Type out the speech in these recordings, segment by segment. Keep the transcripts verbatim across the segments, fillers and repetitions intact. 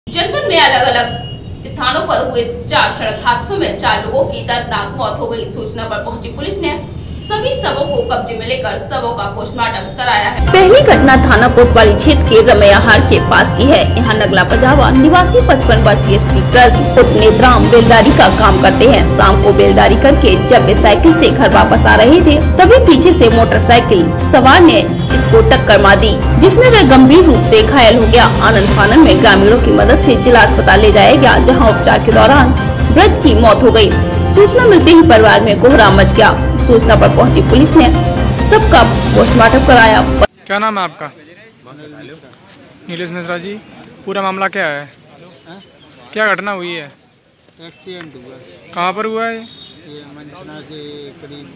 जनपद में अलग अलग स्थानों पर हुए चार सड़क हादसों में चार लोगों की दर्दनाक मौत हो गई। सूचना पर पहुंची पुलिस ने सभी शवों को कब्जे में लेकर शवों का पोस्टमार्टम कराया है। पहली घटना थाना कोतवाली क्षेत्र के रमैयाहार के पास की है। यहाँ नगला पजावा निवासी पचपन वर्षीय श्री कृष्ण पुत्र नेत्राम बेलदारी का काम करते हैं। शाम को बेलदारी करके जब वे साइकिल से घर वापस आ रहे थे, तभी पीछे से मोटरसाइकिल सवार ने इसको टक्कर मार दी, जिसमें वह गंभीर रूप से घायल हो गया। आनंद फानन में ग्रामीणों की मदद से जिला अस्पताल ले जाया गया, जहाँ उपचार के दौरान वृद्ध की मौत हो गई। सूचना मिलते ही परिवार में कोहराम मच गया। सूचना पर पहुंची पुलिस ने सबका पोस्टमार्टम कराया। क्या नाम है आपका? नीलेश मिश्रा जी। पूरा मामला क्या है? आ? क्या घटना हुई है? एक्सीडेंट हुआ। कहाँ पर हुआ है? ये मंचना से करीब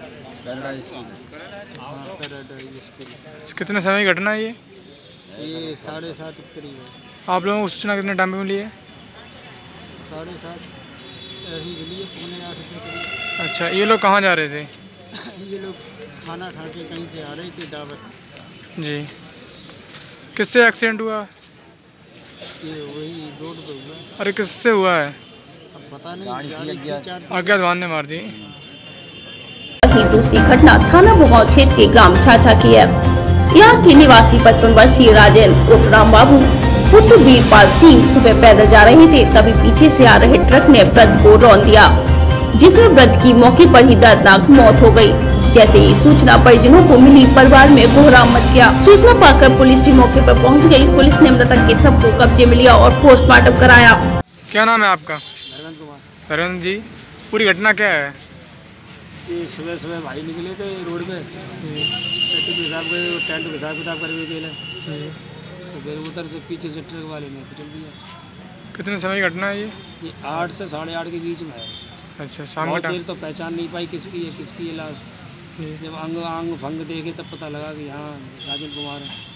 हाँ, स्कूल। कितने समय की घटना है ये? ये साढ़े सात के करीब है। आप लोगों को सूचना कितने टाइम में मिली है? साढ़े सात ऐसी मिली है, पौने आठ के करीब। अच्छा, ये लोग कहाँ जा रहे थे? ये लोग खाना खा के कहीं से आ रहे थे दावत। जी। किससे एक्सीडेंट हुआ? ये वही रोड पे हुआ। अरे किससे हुआ है? अब पता नहीं, गाड़ी की चार अज्ञात वाहन ने मार दी। वहीं दूसरी घटना थाना बुगांव क्षेत्र के ग्राम छाछा की है। यहाँ के निवासी पचपन वर्षीय राजेंद्र उर्फ राम बाबू पुत्र वीरपाल सिंह सुबह पैदल जा रहे थे, तभी पीछे से आ रहे ट्रक ने वृद्ध को रौंद दिया, जिसमें वृद्ध की मौके पर ही दर्दनाक मौत हो गई। जैसे ही सूचना परिजनों को मिली, परिवार में कोहराम मच गया। सूचना पाकर पुलिस भी मौके पर पहुंच गई। पुलिस ने मृतक के शव को कब्जे में लिया और पोस्टमार्टम कराया। क्या नाम है आपका? धर्मेंद्र कुमार। धर्मेंद्र जी, पूरी घटना क्या है? जी सुबह सुबह भाई निकले थे रोड पे, टट्टी पेशाब के टेंट पेशाब किताब करने के लिए, तो फिर उधर से पीछे से ट्रक वाले ने कुचल दिया। कितने समय की घटना है ये? ये आठ से साढ़े आठ के बीच में है। अच्छा, शाम बहुत का देर टाइम। तो पहचान नहीं पाई किसकी है किसकी है लाश। जब अंग अंग भंग देखे तब पता लगा कि हाँ राजेंद्र कुमार है।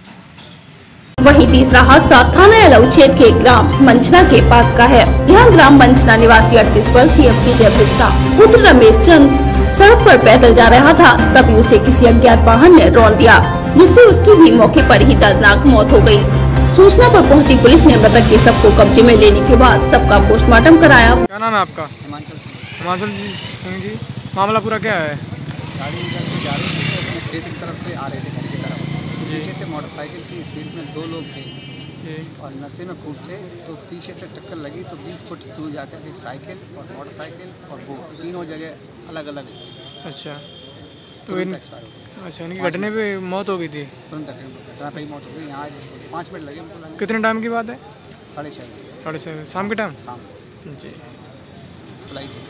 वहीं तीसरा हादसा थाना एलाऊ क्षेत्र के ग्राम मंचना के पास का है। यहाँ ग्राम मंचना निवासी अड़तीस वर्षीय विजय मिश्रा पुत्र रमेश चंद सड़क पर पैदल जा रहा था, तभी उसे किसी अज्ञात वाहन ने रौंद दिया, जिससे उसकी भी मौके पर ही दर्दनाक मौत हो गई। सूचना पर पहुंची पुलिस ने मृतक के शव को कब्जे में लेने के बाद सबका पोस्टमार्टम कराया। क्या नाम है आपका? हिमाचल से। हिमाचल जी सिंह जी, मामला पूरा क्या है? गाड़ी इधर से जा रही थी तो अपने खेत की तरफ से आ रहे थे घर की तरफ। पीछे से मोटरसाइकिल की स्पीड में दो लोग थे और नशे में खूब थे, तो पीछे से टक्कर लगी तो बीस फुट दूर जाकर के साइकिल और मोटरसाइकिल और वो तीनों जगह अलग अलग अच्छा, तो इन अच्छा इनकी घटने पे मौत हो गई थी? तुरंत घटना पे ही मौत हो गई। यहाँ पाँच मिनट लगे उनको लाने। कितने टाइम की बात है? साढ़े छः बजे साढ़े छः शाम के टाइम? शाम जी। बुलाई थी।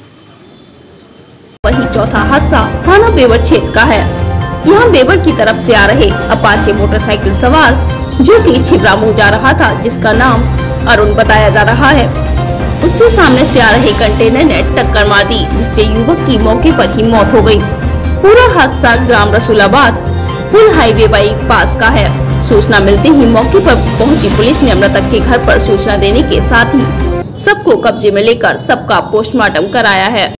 वहीं चौथा हादसा थाना बेवर क्षेत्र का है। यहाँ बेवर की तरफ से आ रहे अपाचे मोटरसाइकिल सवार जो कि छिबरामऊ जा रहा था, जिसका नाम अरुण बताया जा रहा है, उससे सामने से आ रहे कंटेनर ने टक्कर मार दी, जिससे युवक की मौके पर ही मौत हो गई। पूरा हादसा ग्राम रसूलाबाद पुल हाईवे बाईपास का है। सूचना मिलते ही मौके पर पहुंची पुलिस ने मृतक के घर पर सूचना देने के साथ ही सबको कब्जे में लेकर सबका पोस्टमार्टम कराया है।